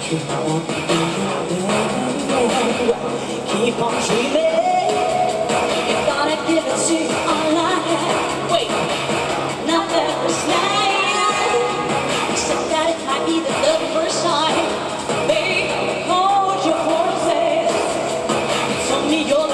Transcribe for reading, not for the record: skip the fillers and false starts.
Keep on dreaming. You gotta give it to all I have. Wait, not the first night. Except that it might be the first time. Babe, hold your horses. Tell me you're